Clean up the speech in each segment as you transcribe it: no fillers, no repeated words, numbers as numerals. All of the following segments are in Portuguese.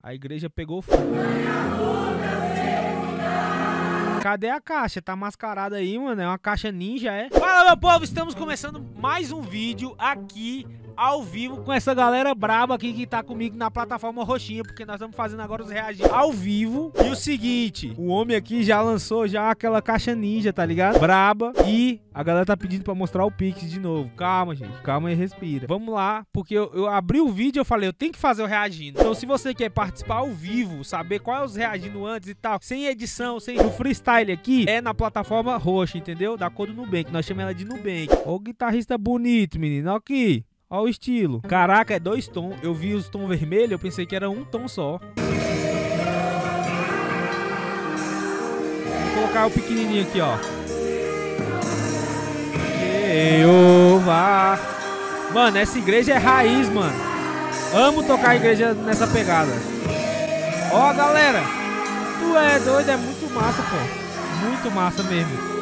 A igreja pegou fogo. Cadê a caixa? Tá mascarada aí, mano. É uma caixa ninja, é? Fala, meu povo. Estamos começando mais um vídeo aqui ao vivo com essa galera braba aqui que tá comigo na plataforma roxinha, porque nós estamos fazendo agora os reagir ao vivo. E o seguinte, o homem aqui já lançou já aquela caixa ninja, tá ligado? Braba. E a galera tá pedindo pra mostrar o Pix de novo. Calma, gente. Calma e respira. Vamos lá, porque eu abri o vídeo e eu falei, eu tenho que fazer o reagindo. Então se você quer participar ao vivo, saber qual é os reagindo antes e tal, sem edição, sem o freestyle aqui, é na plataforma roxa, entendeu? Da cor do Nubank. Nós chamamos ela de Nubank. Ó o guitarrista bonito, menino. Ó aqui. Ó o estilo. Caraca, é 2 tons. Eu vi os tons vermelhos, eu pensei que era um tom só. Vou colocar o pequenininho aqui, ó. Jeová. Mano, essa igreja é raiz, mano. Amo tocar a igreja nessa pegada. Ó, galera. Tu é doido, é muito massa, pô. Muito massa mesmo.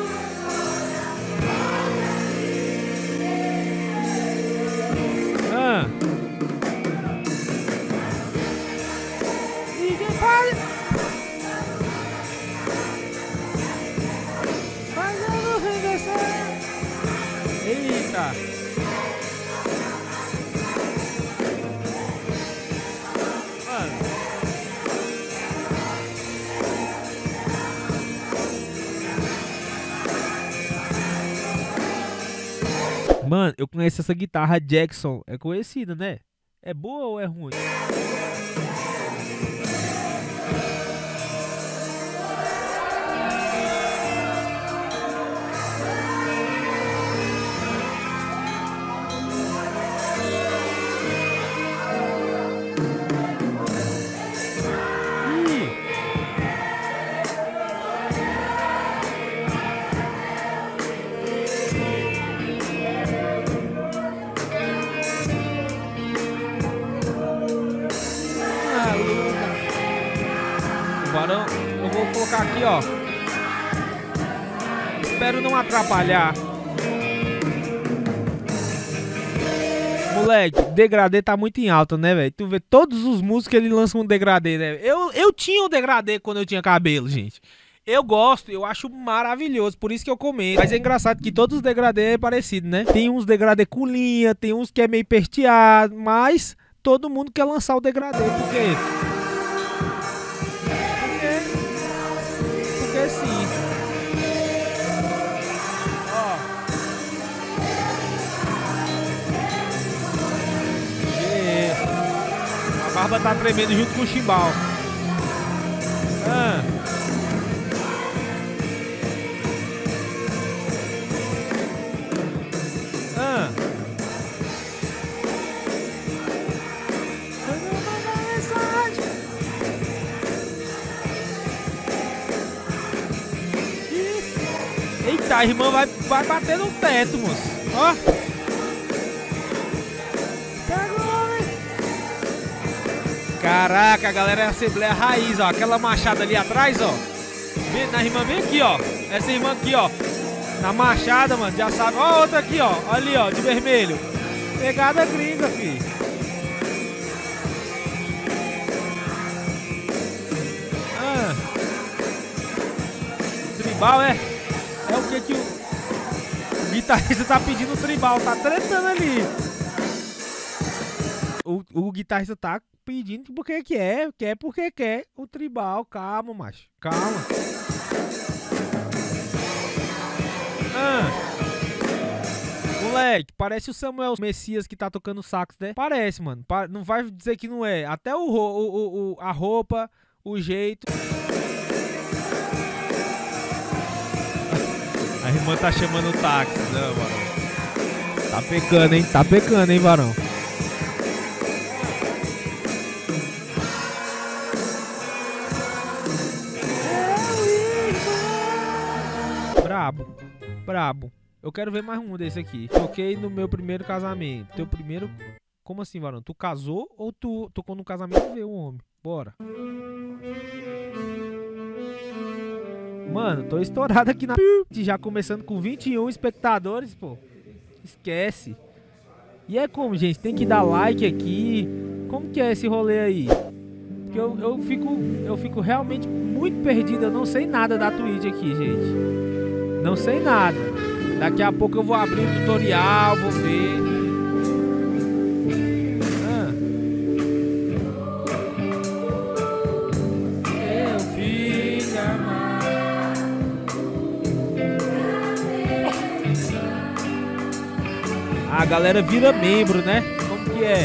Ninguém pode. Fazendo regressar. Eita. Mano, eu conheço essa guitarra Jackson. É conhecida, né? É boa ou é ruim? Barão, eu vou colocar aqui, ó. Espero não atrapalhar. Moleque, degradê tá muito em alta, né, velho? Tu vê todos os músicos ele lança um degradê, né? Eu tinha um degradê quando eu tinha cabelo, gente. Eu gosto, eu acho maravilhoso, por isso que eu comento. Mas é engraçado que todos os degradê é parecido, né? Tem uns degradê com linha, tem uns que é meio perteado, mas todo mundo quer lançar o degradê, por quê? Porque sim. Ó. A barba tá tremendo junto com o chimbal. Eita, a irmã vai bater no teto, moço. Ó. Pega o homem. Caraca, a galera é a Assembleia Raiz, ó. Aquela machada ali atrás, ó. Na irmã bem aqui, ó. Essa irmã aqui, ó. Na machada, mano, já sabe. Ó, outra aqui, ó. Ali, ó, de vermelho. Pegada gringa, filho. Tribal, é? É o que o guitarrista tá pedindo tribal, tá tretando ali. O guitarrista tá pedindo porque quer porque quer o tribal. Calma, macho, calma. Moleque, parece o Samuel Messias que tá tocando sax, né? Parece, mano. Não vai dizer que não é. Até a roupa, o jeito. A irmã tá chamando o táxi, né, varão? Tá pecando, hein? Tá pecando, hein, varão? Brabo, brabo. Eu quero ver mais um desse aqui. Toquei no meu primeiro casamento. Teu primeiro... Como assim, varão? Tu casou ou tu tocou no casamento e veio um homem? Bora. Mano, tô estourado aqui na... Já começando com 21 espectadores, pô. Esquece. E é como, gente? Tem que dar like aqui. Como que é esse rolê aí? Porque eu fico realmente muito perdido. Eu não sei nada da Twitch aqui, gente. Não sei nada. Daqui a pouco eu vou abrir o tutorial, vou ver. Meu filho amado. A galera vira membro, né? Como que é?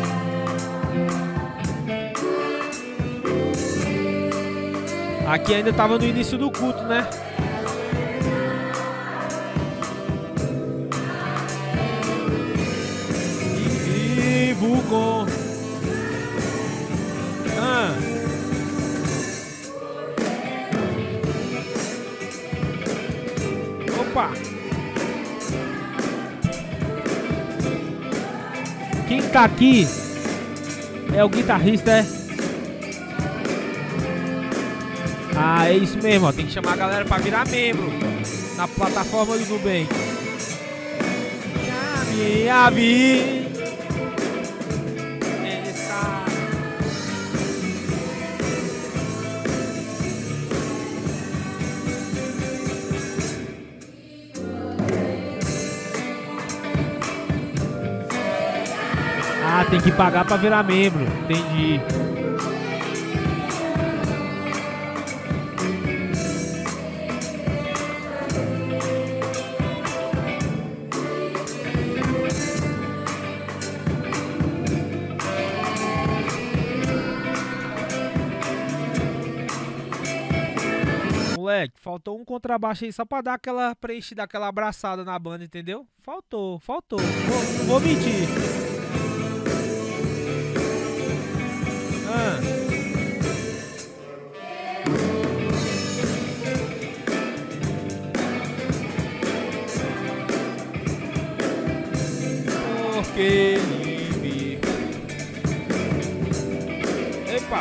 Aqui ainda tava no início do culto, né? E vivo com... Opa! Quem tá aqui é o guitarrista, é? Ah, é isso mesmo, ó. Tem que chamar a galera pra virar membro na plataforma do Nubank. Minha vida. Ah, tem que pagar pra virar membro. Entendi. Moleque, faltou um contrabaixo aí só pra dar aquela preenchida, aquela abraçada na banda, entendeu? Faltou. Não vou mentir. Porque ele me... Epa!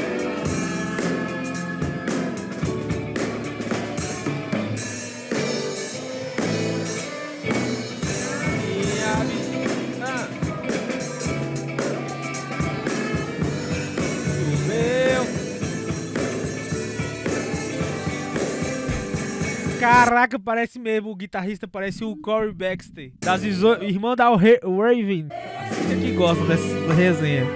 Caraca, parece mesmo, o guitarrista parece o Corey Baxter, irmão da Raven. Você que gosta dessa resenha.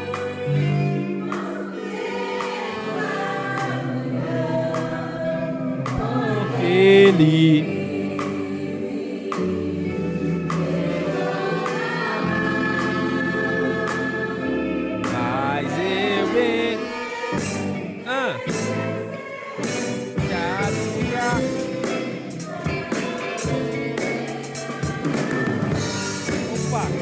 Ele... Mas eu bem... Opa!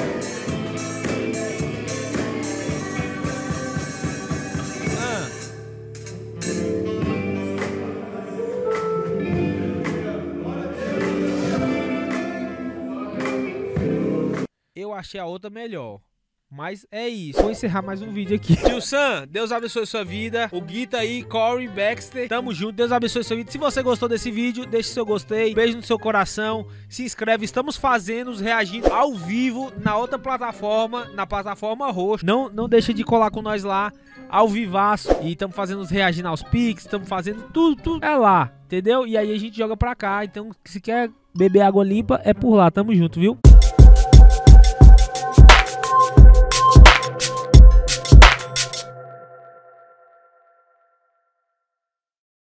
Eu achei a outra melhor. Mas é isso. Vou encerrar mais um vídeo aqui. Tio Sam, Deus abençoe sua vida. O Guita aí, Corey Baxter. Tamo junto. Deus abençoe sua vida. Se você gostou desse vídeo, deixe seu gostei. Beijo no seu coração. Se inscreve. Estamos fazendo os reagindo ao vivo na outra plataforma, na plataforma roxa. Não deixa de colar com nós lá, ao vivaço. E estamos fazendo os reagindo aos pics. Estamos fazendo tudo é lá. Entendeu? E aí a gente joga pra cá. Então, se quer beber água limpa, é por lá. Tamo junto, viu?